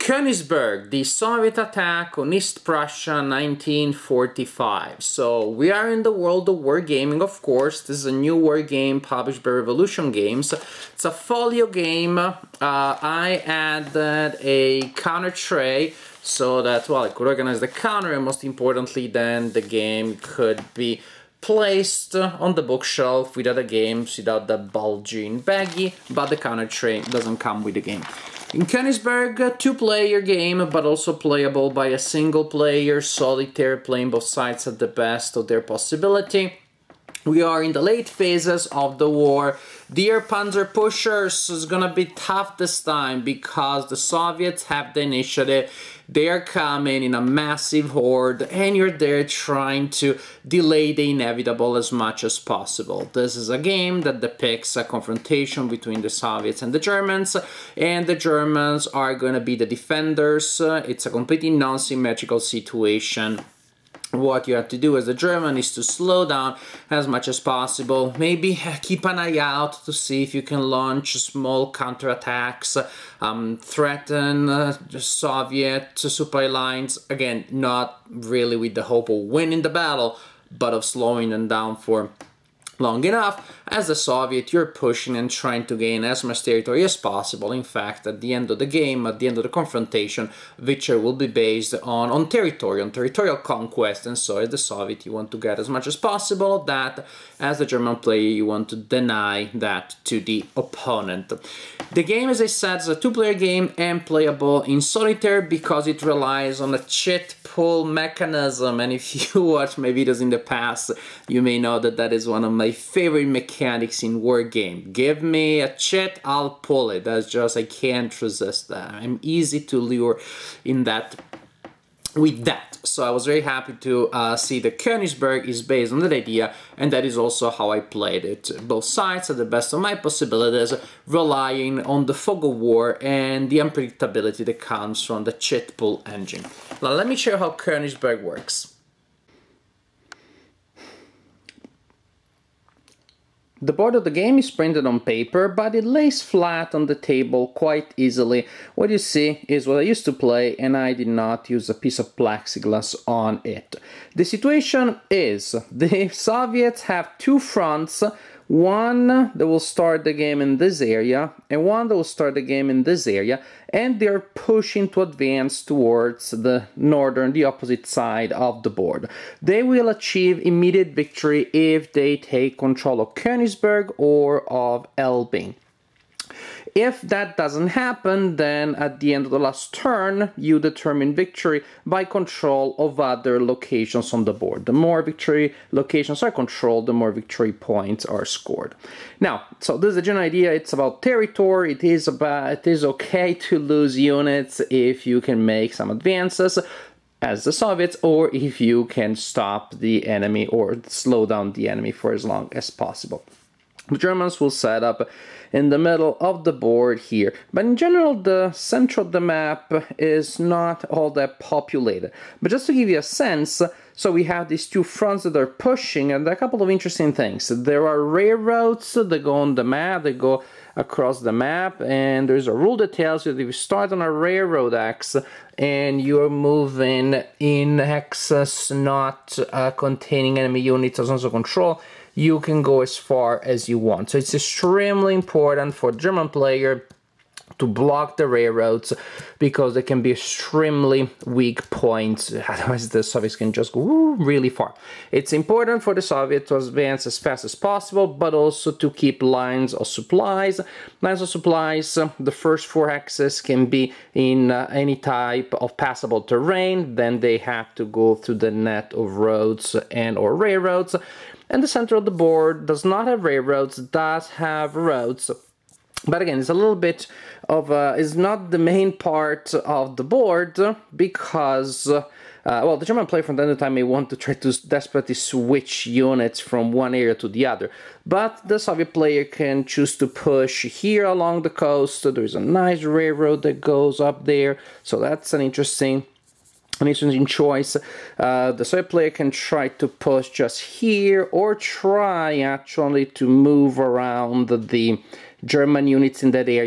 Konigsberg, the Soviet attack on East Prussia, 1945. So we are in the world of wargaming, of course. This is a new wargame published by Revolution Games. It's a folio game. I added a counter tray so that, well, I could organize the counter, and most importantly, then the game could be placed on the bookshelf with other games without the bulging baggie, but the counter tray doesn't come with the game. In Konigsberg, a two-player game, but also playable by a single player, solitaire, playing both sides at the best of their possibility. We are in the late phases of the war. Dear Panzer Pushers, is gonna be tough this time because the Soviets have the initiative. They are coming in a massive horde, and you're there trying to delay the inevitable as much as possible. This is a game that depicts a confrontation between the Soviets and the Germans, and the Germans are gonna be the defenders. It's a completely non-symmetrical situation. What you have to do as a German is to slow down as much as possible, maybe keep an eye out to see if you can launch small counterattacks, threaten Soviet supply lines, again, not really with the hope of winning the battle, but of slowing them down for long enough. As a Soviet, you're pushing and trying to gain as much territory as possible. In fact, at the end of the game, at the end of the confrontation, victory will be based on territorial conquest, and so as the Soviet, you want to get as much as possible that. As a German player, you want to deny that to the opponent. The game, as I said, is a two-player game and playable in solitaire because it relies on a cheat pull mechanism, and if you watched my videos in the past, you may know that that is one of my favorite mechanics in wargame. Give me a cheat, I'll pull it. That's just, I can't resist that. I'm easy to lure in that with that. So I was very happy to see that Konigsberg is based on that idea, and that is also how I played it. Both sides at the best of my possibilities, relying on the fog of war and the unpredictability that comes from the cheat pull engine. Now let me show you how Konigsberg works. The board of the game is printed on paper, but it lays flat on the table quite easily. What you see is what I used to play, and I did not use a piece of plexiglass on it. The situation is, the Soviets have two fronts, one that will start the game in this area, and one that will start the game in this area, and they're pushing to advance towards the opposite side of the board. They will achieve immediate victory if they take control of Konigsberg or of Elbing. If that doesn't happen, then at the end of the last turn, you determine victory by control of other locations on the board. The more victory locations are controlled, the more victory points are scored. Now, so this is the general idea. It's about territory. It is okay to lose units if you can make some advances as the Soviets, or if you can stop the enemy or slow down the enemy for as long as possible. The Germans will set up in the middle of the board here, but in general the center of the map is not all that populated. But just to give you a sense, so we have these two fronts that are pushing, and there are a couple of interesting things. There are railroads that go on the map, they go across the map, and there's a rule that tells you that if you start on a railroad axis and you're moving in axis not containing enemy units as also control, you can go as far as you want. So it's extremely important for the German player to block the railroads because they can be extremely weak points, otherwise the Soviets can just go really far. It's important for the Soviets to advance as fast as possible, but also to keep lines of supplies. Lines of supplies, the first four axes can be in any type of passable terrain, then they have to go through the net of roads and or railroads. And the center of the board does not have railroads, does have roads. But again, it's a little bit of is not the main part of the board because, well, the German player from time to time may want to try to desperately switch units from one area to the other. But the Soviet player can choose to push here along the coast. There's a nice railroad that goes up there, so that's an interesting choice. The Soviet player can try to push just here or try actually to move around the German units in that area.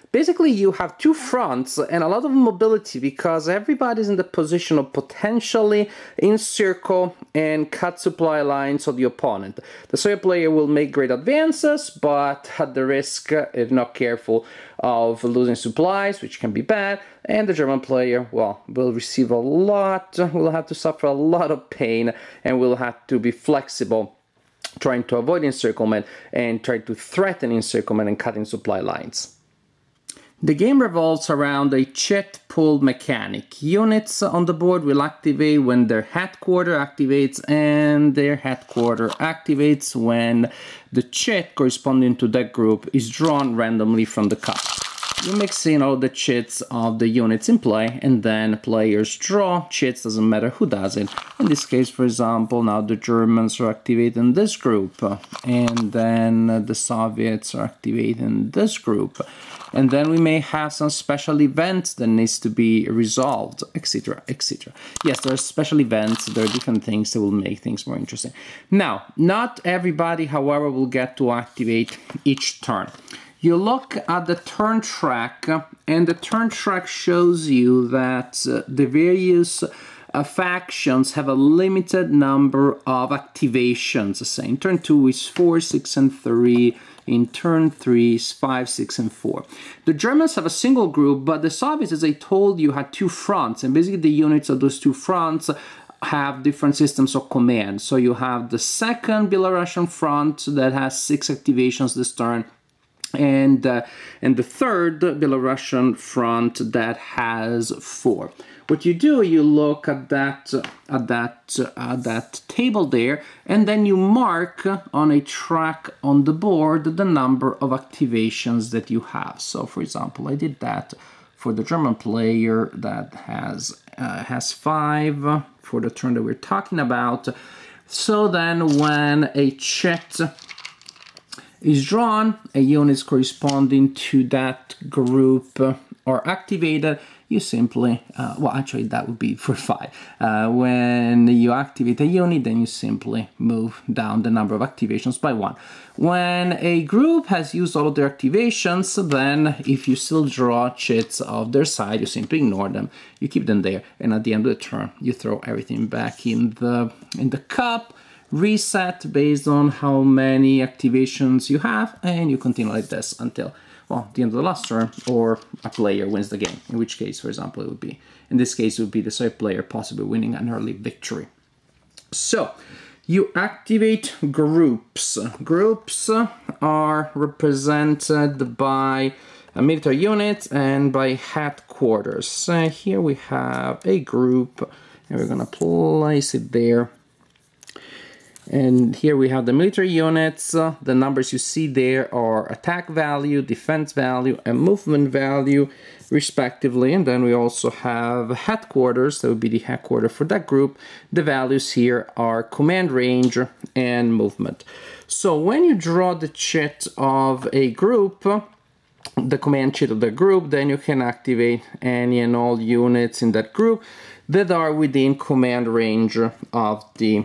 basically you have two fronts and a lot of mobility because everybody's in the position of potentially encircle and cut supply lines of the opponent. The Soviet player will make great advances, but at the risk, if not careful, of losing supplies, which can be bad, and the German player, well, will receive a lot, will have to suffer a lot of pain, and will have to be flexible, trying to avoid encirclement and try to threaten encirclement and cutting supply lines. The game revolves around a chit pull mechanic. Units on the board will activate when their headquarter activates, and their headquarter activates when the chit corresponding to that group is drawn randomly from the cup. You mix in all the chits of the units in play, and then players draw chits, doesn't matter who does it. In this case, for example, now the Germans are activating this group, and then the Soviets are activating this group. And then we may have some special events that needs to be resolved, etc., etc. Yes, there are special events, there are different things that will make things more interesting. Now, not everybody, however, will get to activate each turn. You look at the turn track, and the turn track shows you that the various factions have a limited number of activations. Say in turn 2 is 4, 6, and 3. In turn 3 is 5, 6, and 4. The Germans have a single group, but the Soviets, as I told you, had two fronts, and basically the units of those two fronts have different systems of command. So you have the second Belarusian front that has 6 activations this turn, and the third Belarusian front that has 4. What you do, you look at that table there, and then you mark on a track on the board the number of activations that you have. So, for example, I did that for the German player that has 5 for the turn that we're talking about. So then, when a chit is drawn, a unit corresponding to that group are activated. You simply, well, actually that would be for 5. When you activate a unit, then you simply move down the number of activations by 1. When a group has used all of their activations, then if you still draw chits of their side, you simply ignore them, you keep them there, and at the end of the turn, you throw everything back in the cup, reset based on how many activations you have, and you continue like this until, well, the end of the last turn, or a player wins the game, in which case, for example, it would be, in this case, it would be the Soviet player possibly winning an early victory. So, you activate groups. Groups are represented by a military unit and by headquarters. Here we have a group, and we're gonna place it there. And here we have the military units. The numbers you see there are attack value, defense value, and movement value, respectively. And then we also have headquarters. That would be the headquarters for that group. The values here are command range and movement. So when you draw the chit of a group, the command chit of the group, then you can activate any and all units in that group that are within command range of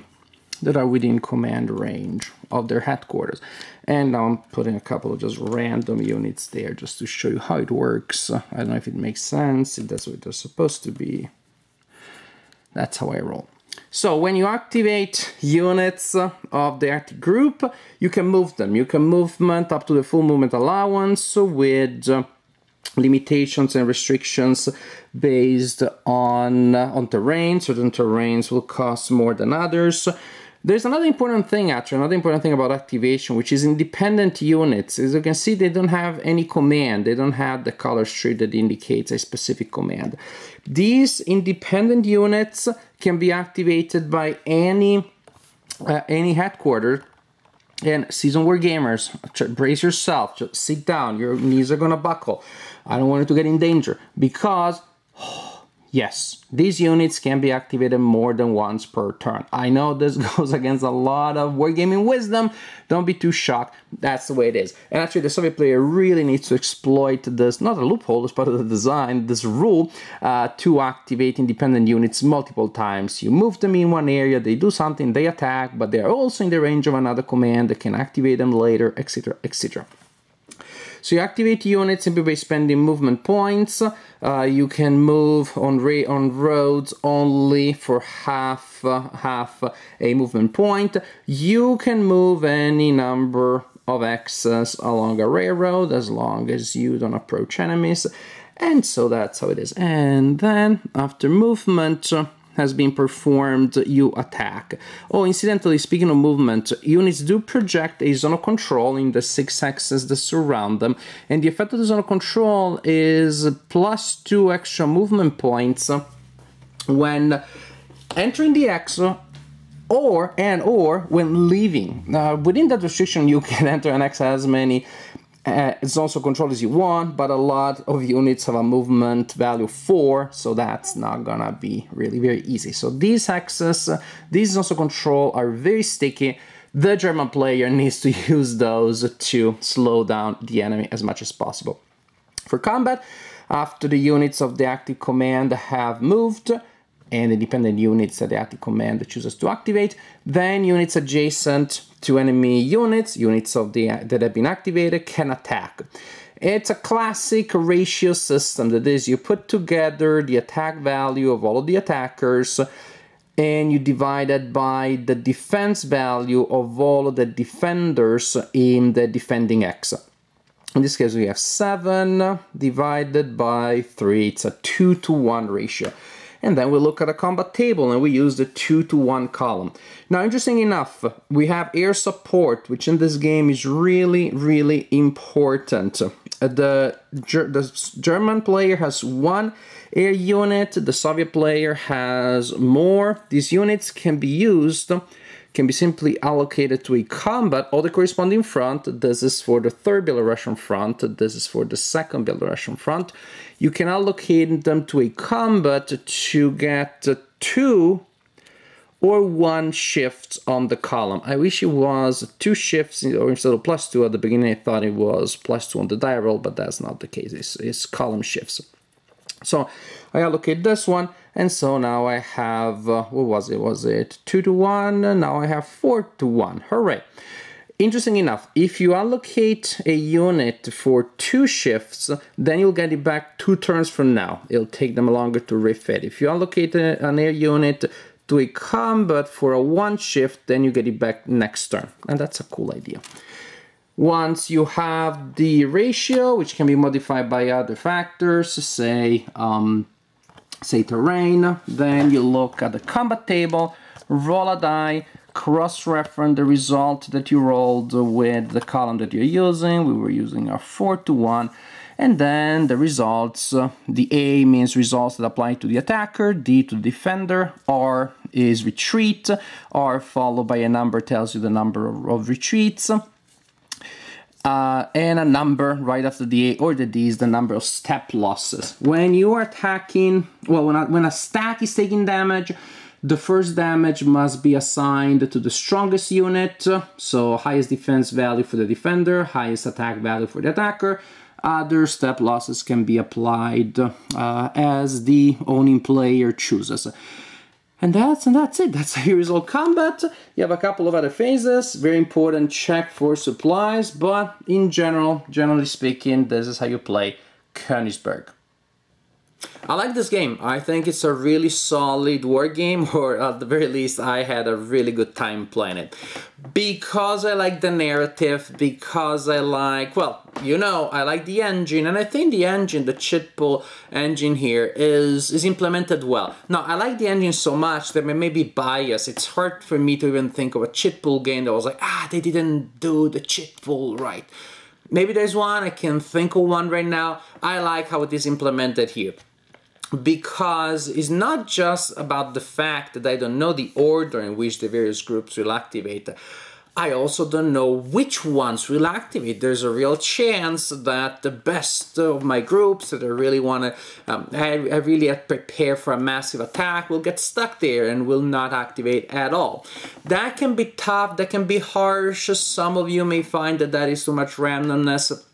their headquarters. And I'm putting a couple of just random units there just to show you how it works. I don't know if it makes sense, if that's what they're supposed to be. That's how I roll. So when you activate units of the active group, you can move them. You can movement up to the full movement allowance with limitations and restrictions based on terrain. Certain terrains will cost more than others. There's another important thing, actually, another important thing about activation, which is independent units. As you can see, they don't have any command. They don't have the color strip that indicates a specific command. These independent units can be activated by any headquarters. And seasoned war gamers, brace yourself, just sit down, your knees are gonna buckle. I don't want you to get in danger, because yes, these units can be activated more than once per turn. I know this goes against a lot of wargaming wisdom. Don't be too shocked. That's the way it is. And actually, the Soviet player really needs to exploit this, not a loophole, it's part of the design, this rule, to activate independent units multiple times. You move them in one area, they do something, they attack, but they're also in the range of another command that can activate them later, etc., etc. So you activate units simply by spending movement points. You can move on roads only for half a movement point. You can move any number of X's along a railroad as long as you don't approach enemies. And so that's how it is. And then after movement has been performed, you attack. Oh, incidentally, speaking of movement, units do project a zone of control in the 6 axes that surround them, and the effect of the zone of control is +2 extra movement points when entering the X or when leaving. Within that restriction, you can enter an X as many zones of control as you want, but a lot of units have a movement value 4, so that's not gonna be really very easy. So these axes, these zones of control are very sticky. The German player needs to use those to slow down the enemy as much as possible. For combat, after the units of the active command have moved, and the dependent units that the active command chooses to activate, then units adjacent to enemy units, that have been activated, can attack. It's a classic ratio system. That is, you put together the attack value of all of the attackers and you divide it by the defense value of all of the defenders in the defending X. In this case, we have 7 divided by 3. It's a 2-to-1 ratio. And then we look at a combat table and we use the 2-to-1 column. Now, interesting enough, we have air support, which in this game is really, really important. The German player has 1 air unit, the Soviet player has more. These units can be simply allocated to a combat or the corresponding front. This is for the 3rd Belarusian front, this is for the 2nd Belarusian front. You can allocate them to a combat to get 2 or 1 shifts on the column. I wish it was 2 shifts, or instead of +2 at the beginning I thought it was +2 on the die roll, but that's not the case, it's column shifts. So I allocate this one, and so now I have, what was it? Was it 2-to-1? Now I have 4-to-1. Hooray! Interesting enough, if you allocate a unit for 2 shifts, then you'll get it back 2 turns from now. It'll take them longer to refit. If you allocate an air unit to a combat for a 1 shift, then you get it back next turn. And that's a cool idea. Once you have the ratio, which can be modified by other factors, say terrain, then you look at the combat table, roll a die, cross-reference the result that you rolled with the column that you're using. We were using our 4-to-1, and then the results, the A means results that apply to the attacker, D to the defender, R is retreat, R followed by a number tells you the number of retreats, and a number right after the A or the D is the number of step losses. When you are attacking, well, when a stack is taking damage, the first damage must be assigned to the strongest unit, so highest defense value for the defender, highest attack value for the attacker. Other step losses can be applied as the owning player chooses. And that's it. That's how you resolve combat. You have a couple of other phases. Very important, check for supplies, but in generally speaking, this is how you play Konigsberg. I like this game. I think it's a really solid war game, or at the very least I had a really good time playing it. Because I like the narrative, because I like, well, you know, I like the engine, and I think the engine, the cheat pool engine here is implemented well. Now, I like the engine so much that I may be biased. It's hard for me to even think of a cheat pool game that was like, they didn't do the cheat pool right. Maybe there's one, I can think of one right now. I like how it is implemented here. Because it's not just about the fact that I don't know the order in which the various groups will activate. I also don't know which ones will activate. There's a real chance that the best of my groups that I really want to, I really prepare for a massive attack will get stuck there and will not activate at all. That can be tough, that can be harsh. Some of you may find that that is too much randomness.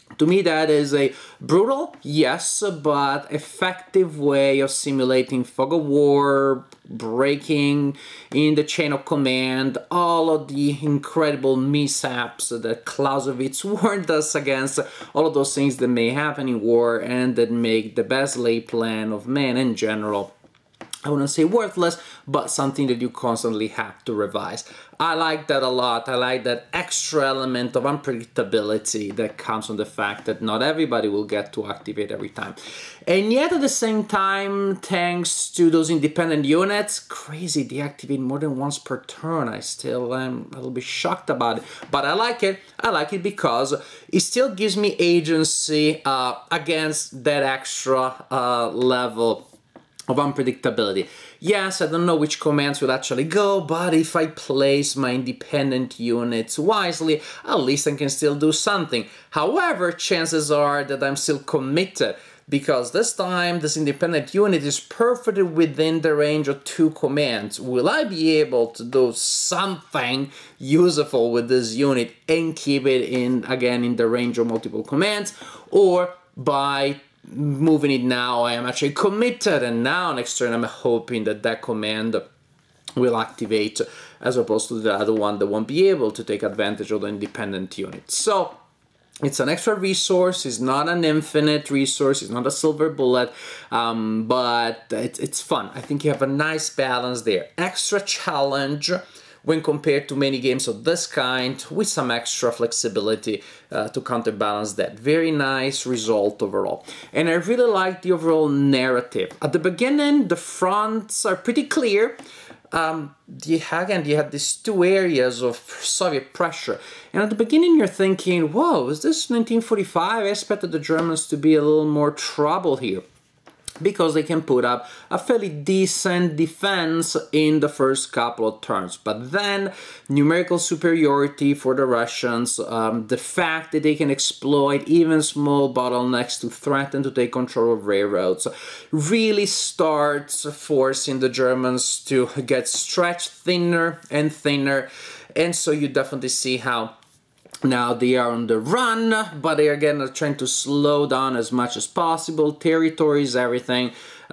To me, that is a brutal, yes, but effective way of simulating fog of war, breaking in the chain of command, all of the incredible mishaps that Clausewitz warned us against, all of those things that may happen in war and that make the best laid plan of man in general, I wouldn't say worthless, but something that you constantly have to revise. I like that a lot. I like that extra element of unpredictability that comes from the fact that not everybody will get to activate every time. And yet at the same time, thanks to those independent units, crazy, they activate more than once per turn. I still am a little bit shocked about it. But I like it. I like it because it still gives me agency against that extra level of unpredictability. Yes, I don't know which commands will actually go, but if I place my independent units wisely, at least I can still do something. However, chances are that I'm still committed, because this time this independent unit is perfectly within the range of 2 commands. Will I be able to do something useful with this unit and keep it in, again, in the range of multiple commands, or by moving it now, I am actually committed, and now next turn I'm hoping that that command will activate as opposed to the other one that won't be able to take advantage of the independent unit. So it's an extra resource, it's not an infinite resource, it's not a silver bullet, but it's fun. I think you have a nice balance there. Extra challenge when compared to many games of this kind, with some extra flexibility to counterbalance that. Very nice result overall. And I really like the overall narrative. At the beginning, the fronts are pretty clear. You had these 2 areas of Soviet pressure. And at the beginning, you're thinking, whoa, is this 1945? I expected the Germans to be a little more trouble here, because they can put up a fairly decent defense in the first couple of turns. But then, numerical superiority for the Russians, the fact that they can exploit even small bottlenecks to threaten to take control of railroads, really starts forcing the Germans to get stretched thinner and thinner. And so you definitely see how now they are on the run, but they again are trying to slow down as much as possible. Territory is everything.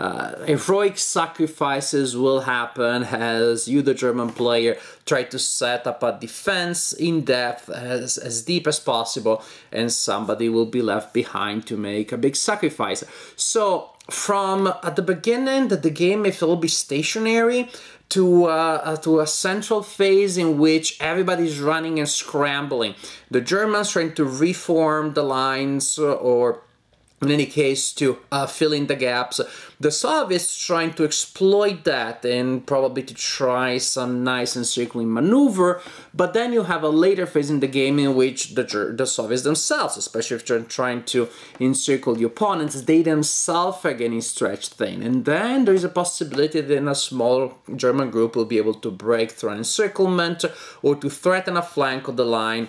Heroic sacrifices will happen as you, the German player, try to set up a defense in depth as deep as possible, and somebody will be left behind to make a big sacrifice. So from at the beginning that the game may feel a bit stationary, to a central phase in which everybody's running and scrambling. The Germans trying to reform the lines, or in any case to fill in the gaps. The Soviets trying to exploit that and probably to try some nice encircling maneuver, but then you have a later phase in the game in which the Soviets themselves, especially if they're trying to encircle the opponents, they themselves are getting stretched thin. And then there is a possibility that a small German group will be able to break through an encirclement or to threaten a flank of the line.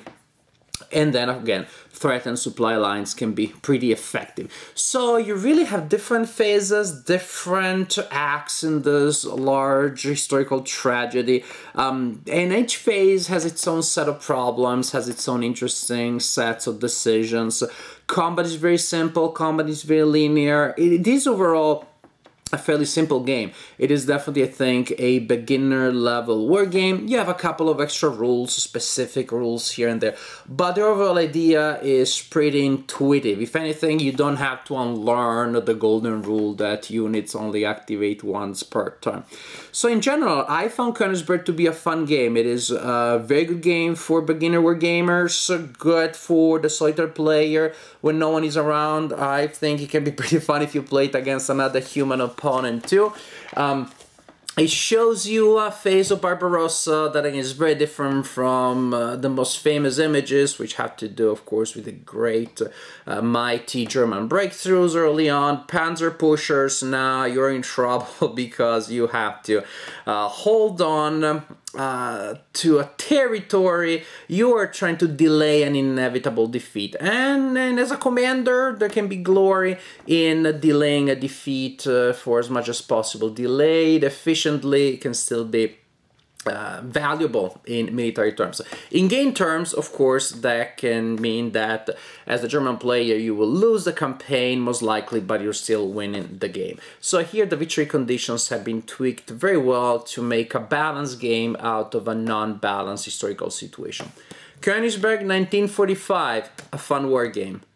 And then again, threatened supply lines can be pretty effective. So you really have different phases, different acts in this large historical tragedy. And each phase has its own set of problems, has its own interesting sets of decisions. Combat is very simple, combat is very linear. It is overall a fairly simple game. It is definitely, I think, a beginner level war game. You have a couple of extra rules, specific rules here and there, but the overall idea is pretty intuitive. If anything, you don't have to unlearn the golden rule that units only activate once per turn. So in general, I found Konigsberg to be a fun game. It is a very good game for beginner war gamers, good for the solitaire player when no one is around. I think it can be pretty fun if you play it against another human opponent too. It shows you a phase of Barbarossa that is very different from the most famous images, which have to do, of course, with the great, mighty German breakthroughs early on. Panzer pushers, now you're in trouble because you have to hold on to a territory. You are trying to delay an inevitable defeat. And as a commander, there can be glory in delaying a defeat for as much as possible. Delayed efficiently can still be valuable in military terms. In game terms, of course, that can mean that as a German player you will lose the campaign most likely, but you're still winning the game. So here the victory conditions have been tweaked very well to make a balanced game out of a non-balanced historical situation. Konigsberg 1945, a fun war game.